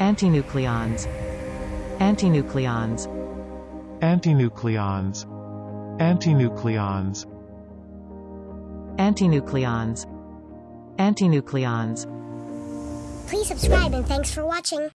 Antinucleons. Antinucleons. Antinucleons. Antinucleons. Antinucleons. Antinucleons. Please subscribe and thanks for watching.